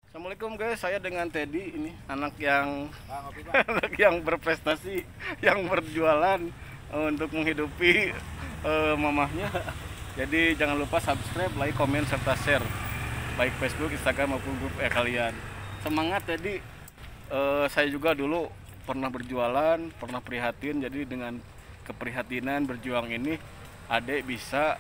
Assalamualaikum guys, saya dengan Teddy ini anak yang anak yang berprestasi, yang berjualan untuk menghidupi mamahnya. Jadi jangan lupa subscribe, like, komen serta share baik Facebook, Instagram maupun grup kalian. Semangat Teddy. Saya juga dulu pernah berjualan, pernah prihatin. Jadi dengan keprihatinan berjuang ini, adek bisa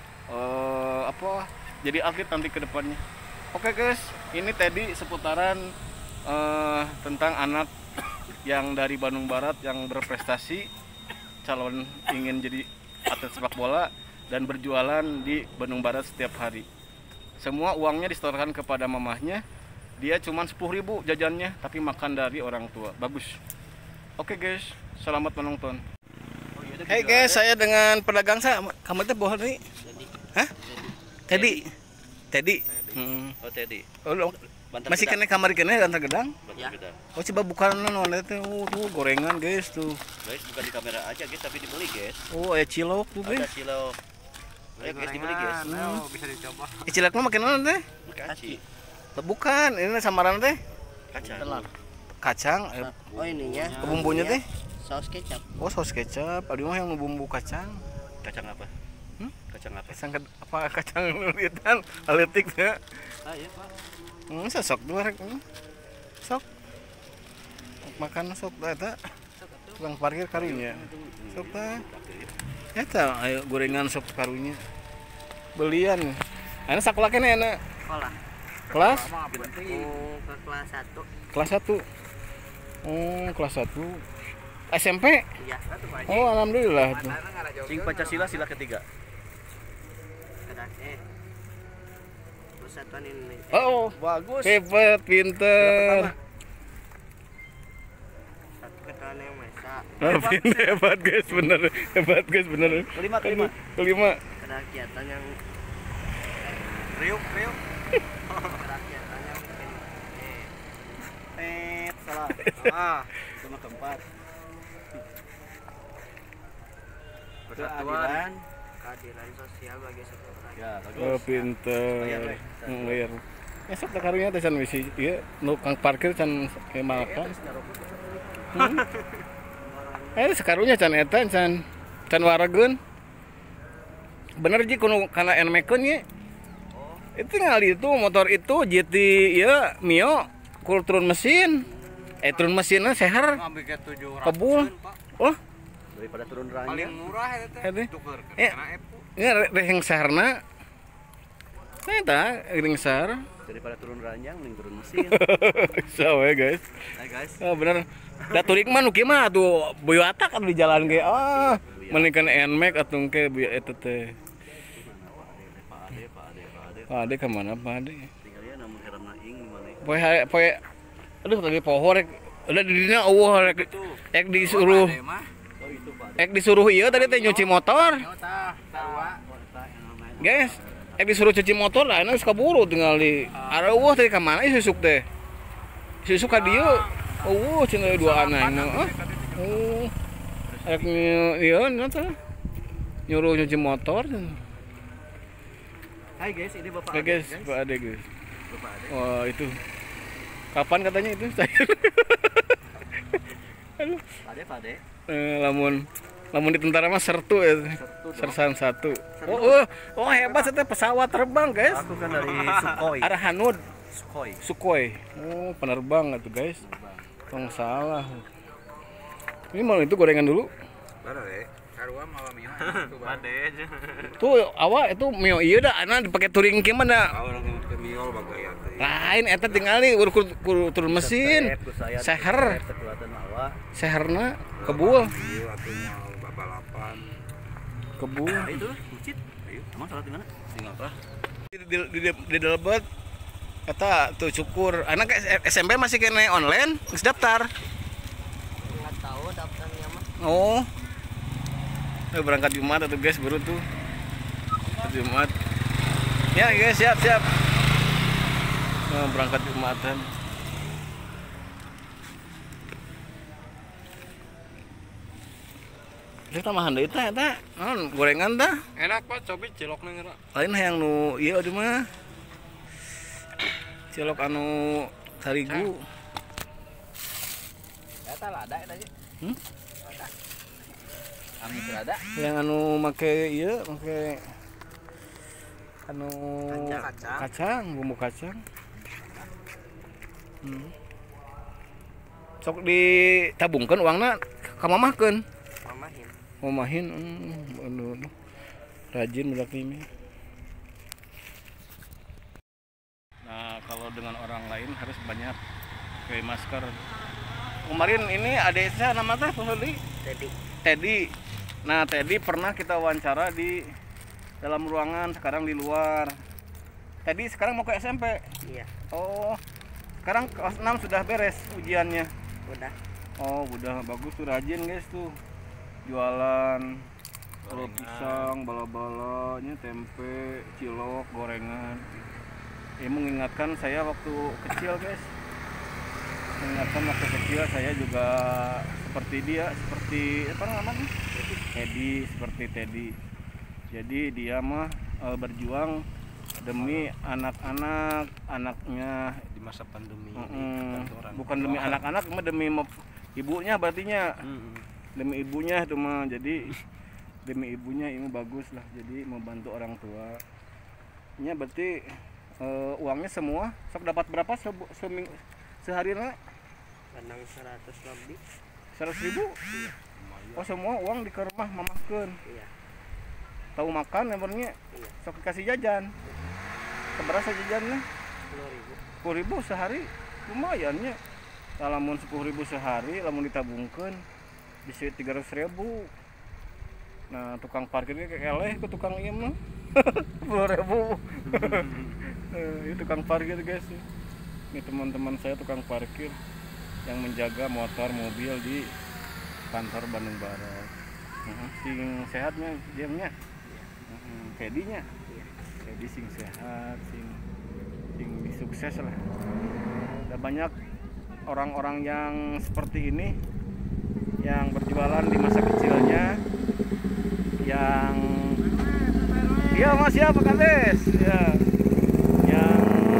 jadi atlet nanti ke depannya. Oke guys, ini Teddy seputaran tentang anak yang dari Bandung Barat yang berprestasi, calon ingin jadi atlet sepak bola dan berjualan di Bandung Barat setiap hari. Semua uangnya disetorkan kepada mamahnya. Dia cuma 10.000 jajannya, tapi makan dari orang tua. Bagus. Oke guys, selamat menonton. Hey guys, saya dengan pedagang saya. Kamu teh bohong nih? Hah? Teddy. Teddy. Oh Teddy. Oh, masih kena kamar kena Bantar Gedang? Ya. Oh coba bukan non itu tuh gorengan guys tuh. Guys bukan di kamera aja guys tapi dibeli guys. Oh cilok tuh guys. Ada cilok. Ayo guys dibeli guys. Bisa dicoba. Ciloknya makin non teh? Kasih. Bukan, ini samaran teh. Kacang. Kacang. Oh ininya. Bumbunya teh? Saus kecap. Oh saus kecap. Aduh mah yang bumbu kacang. Kacang apa? Kacang apa? Kacang litan, aletik ya. Ah iya Pak. Sesok dua rek. Sok. Makan sok eta. Tukang parkir karunya. Sok teh. Eta ayo gorengan sok karunya. Belian. Ana sakola kene ana. Sekolah. Kelas? Ke kelas 1. Kelas 1. Oh, kelas 1. SMP? Iya. Oh, alhamdulillah tuh. Sing Pancasila sila ketiga. Persatuan Indonesia. Oh, Bagus. hebat, pinter. Satu ketuaan yang Mesa. Hebat guys, bener. Hebat guys, bener. Kelima. Kelima. Kerakyatan yang Riuk. kerakyatan yang Salah. Sama keempat. Persatuan. keadilan sosial bagi setiap rakyat. Ya, bagus. Oh, pinter. Bayar, Bayar. Esok tak karunya teh can misi ieu nu kang parkir can makan. Sekarunya can eta can warageun. Bener ji kudu kana enmekeun ye. Itu tinggal itu motor itu GT ya Mio turun mesin. Turun mesinnya seher. Ngambil ke 700. Kebul. Oh, Daripada turun ranjang. Paling murah eta Hede. tuker Eh. karena Epo. ini reheng seherna. Eta ring seher. Daripada turun ranjang mending turun mesin. So ya guys. Nah guys. Oh bener. Da turik mah nu kieu mah atuh boyo atak atuh di jalan ge. Mending kan Nmax atuh ke boyo eta teh. Pak Ade kemana Pak Ade? Tinggalnya namun heramna ing mana? Poe aduh tadi poho rek. Udah di dina eueuh rek disuruh. Oh itu Pak. Disuruh ieu tadi teh nyuci motor. Tawa. Guys, disuruh cuci motor lah, geus kaburu tinggal di areueuh tadi ka mana susuk teh. Susuk ka dieu. Cenah dua anak. Oh. Rek ieu teh. Nyuruh nyuci motor. Hai guys, ini Bapak Oke Ade, guys, Pak Ade guys. Bapak Ade. Wah itu. Kapan katanya itu? Aduh. Pak Ade. Lamun di tentara mah sertu ya. Sersan 1. Oh hebat eta pesawat terbang guys. Aku kan dari Sukhoi. Ada Hanud. Sukhoi. Sukhoi. Oh, penerbang itu guys. Tong salah. Ini mau itu gorengan dulu. Bara we. Karua mawa mio. Bade. Tuh awak itu mio ieu da ana dipake touring kieu mah da. Orang ke mio bagaya teh. Lain eta tinggal nih turun mesin. Seher. Kekuatan awak. Seherna kebul. Ieu atuh mau balapan. Kebul. Nah, itu bucit. Ayo, emang salat di mana? Di apa? Di Delbet kata tuh cukur anak SMP masih kena online geus daftar. Enggak tahu daftarnya mah. Oh. Berangkat Jumat tuh guys baru tuh. Jumat. Ya guys siap. Berangkat Jumatan. Ini tambahan deui tah eta. Gorengan tah. Enak Pak, cobi cilokna ngeura. Lain hayang nu ieu di mah. cilok anu tarigu. Eta lada eta ge. Hmm? Lada. Ami lada. Yang anu make ieu make anu kacang, bumbu kacang. Sok ditabungkeun uangna ka mamahkeun. Mamahin. Mamahin anu rajin budak ini. Nah, kalau dengan orang lain harus banyak pakai masker. Kemarin ini adik saya nama teh Teddy. Nah, Teddy pernah kita wawancara di dalam ruangan, sekarang di luar. Teddy sekarang mau ke SMP. Iya. Oh, sekarang kelas 6 sudah beres ujiannya. Udah. Oh, udah bagus tuh, rajin guys tuh. Jualan telur pisang, bala-balanya, tempe, cilok, gorengan. Ini mengingatkan saya waktu kecil guys. Mengingatkan waktu kecil saya juga seperti dia, seperti apa namanya? Seperti Teddy. Jadi dia mah berjuang demi anak-anak, anaknya Di masa pandemi bukan demi anak-anak, cuma demi ibunya berartinya. Demi ibunya itu mah, jadi demi ibunya ini bagus lah, jadi membantu orang tua. Ini berarti uangnya semua sok dapat berapa sehari nak? Kadang 100 lebih. 100.000? Iya. Oh, semua uang di ke rumah mamahkeun. Iya. Tahu makan emangnya? Iya. Sok dikasih jajan. Seberapa jajannya? 10.000. 10.000 sehari, lumayan nya. Lamun 10.000 sehari, lamun ditabungkeun bisa 300.000. Nah, tukang parkirnya kayak eleh ke tukang ieu mah. 10.000. Ini tukang parkir guys. Ini teman-teman saya tukang parkir yang menjaga motor mobil di kantor Bandung Barat. Sing sehatnya diamnya. Teddy-nya. Teddy sing sehat, sing sukses lah. Ada banyak orang-orang yang seperti ini yang berjualan di masa kecilnya, yang dia masih apa kades ya, yang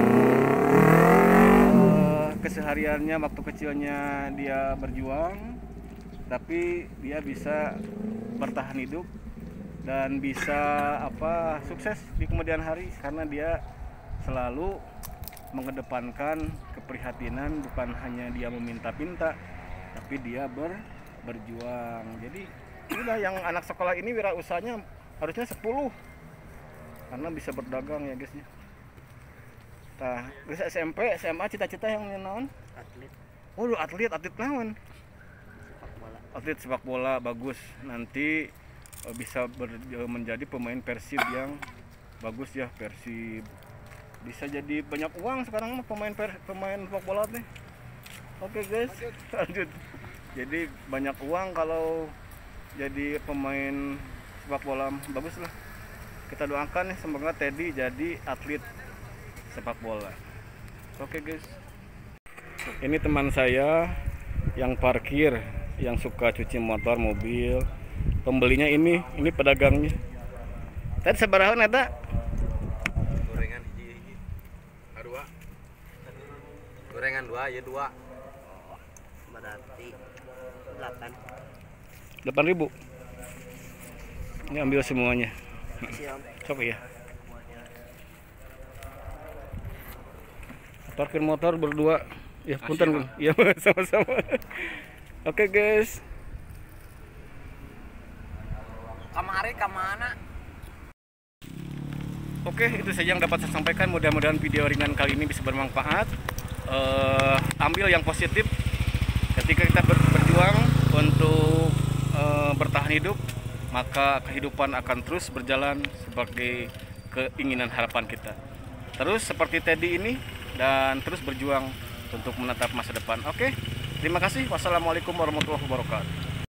kesehariannya waktu kecilnya dia berjuang, tapi dia bisa bertahan hidup dan bisa sukses di kemudian hari karena dia selalu mengedepankan keprihatinan, bukan hanya dia meminta-minta, tapi dia berjuang. Jadi inilah yang anak sekolah ini wirausahanya harusnya 10 karena bisa berdagang ya guysnya. Nah, guys SMP, SMA cita-cita yang naon? Atlet. Oh, atlet naon? Sepak bola. Atlet sepak bola bagus. Nanti bisa menjadi pemain Persib yang bagus ya, Persib. Bisa jadi banyak uang sekarang mah pemain sepak bola nih. Oke guys, lanjut. Jadi banyak uang kalau jadi pemain sepak bola, bagus lah. Kita doakan nih semoga Teddy jadi atlet sepak bola. Oke guys. Ini teman saya yang parkir, yang suka cuci motor, mobil. Pembelinya ini pedagangnya. Tadi sabaraha eta? Gorengan hiji. Dua. Gorengan 2 ya 2. Berarti 8.000. Ini ambil semuanya. Siap. Sok ya. Parkir motor berdua. Ya, punten. Ya, sama-sama. Oke, guys. Kamari kemana? Oke, itu saja yang dapat saya sampaikan. Mudah-mudahan video ringan kali ini bisa bermanfaat. Ambil yang positif ketika kita berjuang untuk bertahan hidup, maka kehidupan akan terus berjalan sebagai keinginan harapan kita. Terus seperti Teddy ini dan terus berjuang untuk menatap masa depan. Oke, terima kasih. Wassalamualaikum warahmatullahi wabarakatuh.